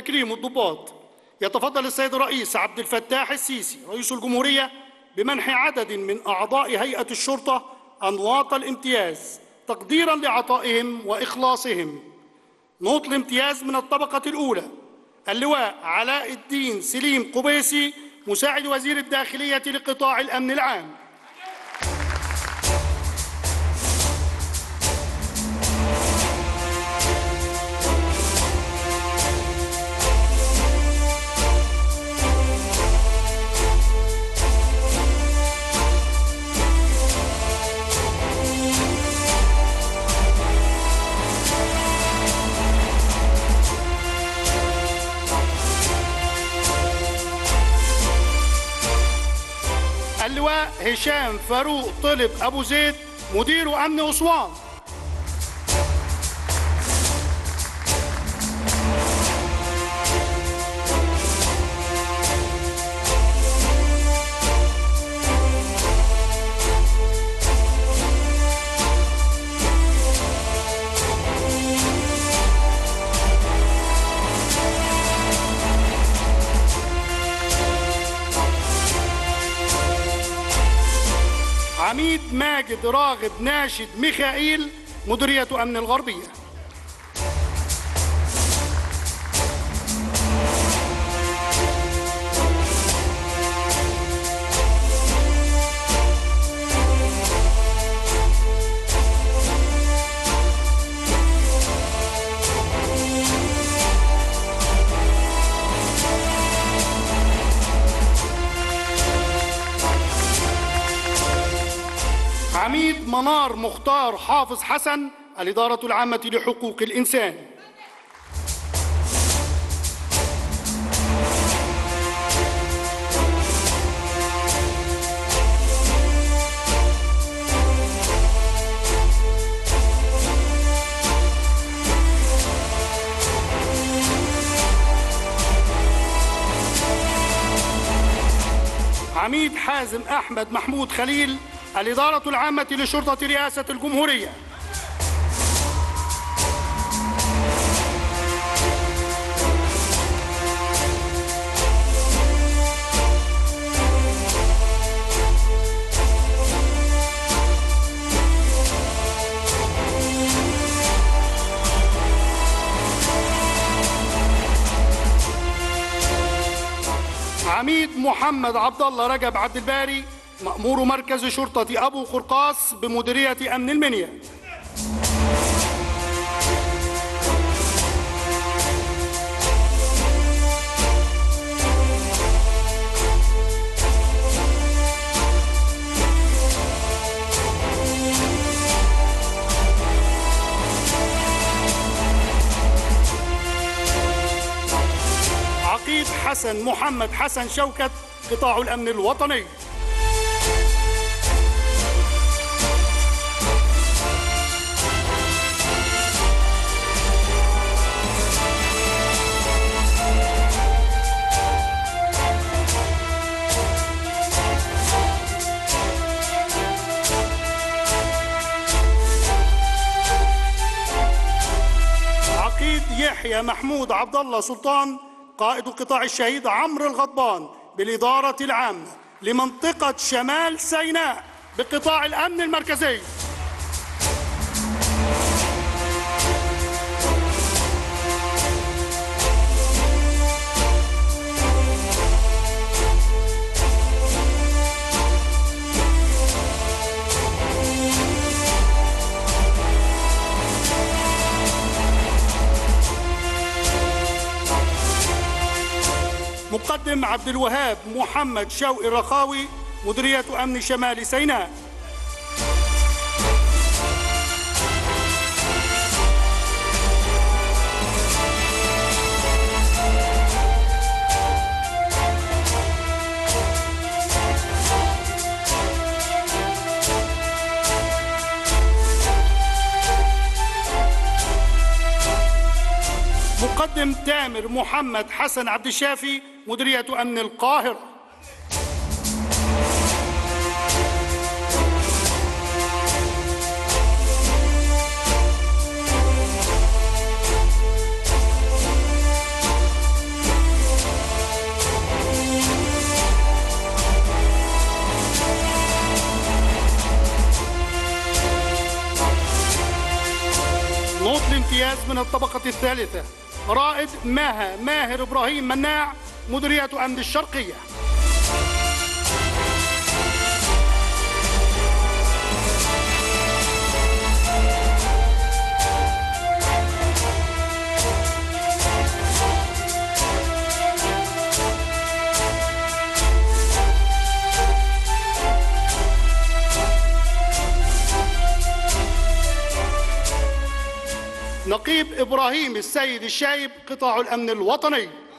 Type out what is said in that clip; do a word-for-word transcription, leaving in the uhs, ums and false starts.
تكريم الضباط. يتفضل السيد الرئيس عبد الفتاح السيسي رئيس الجمهورية بمنح عدد من أعضاء هيئة الشرطة أنواط الامتياز تقديراً لعطائهم وإخلاصهم. نوط الامتياز من الطبقة الأولى اللواء علاء الدين سليم قبيسي مساعد وزير الداخلية لقطاع الأمن العام. اللواء هشام فاروق طلب أبو زيد مدير أمن أسوان. عميد ماجد راغب ناشد ميخائيل مديرية أمن الغربية. عميد منار مختار حافظ حسن الإدارة العامة لحقوق الإنسان. عميد حازم أحمد محمود خليل الإدارة العامة لشرطة رئاسة الجمهورية. عميد محمد عبد الله رجب عبد الباري مأمور مركز شرطة أبو قرقاص بمديرية أمن المنيا. عقيد حسن محمد حسن شوكت قطاع الأمن الوطني. يحيى محمود عبد الله سلطان قائد قطاع الشهيد عمرو الغضبان بالإدارة العامة لمنطقة شمال سيناء بقطاع الأمن المركزي. مقدم عبد الوهاب محمد شوقي الرخاوي مديرية أمن شمال سيناء. مقدم تامر محمد حسن عبد الشافي مديرية أمن القاهرة. الطبقة الثالثة رائد ماها ماهر إبراهيم مناع، مديرية أمن الشرقية. نقيب إبراهيم السيد الشايب، قطاع الأمن الوطني.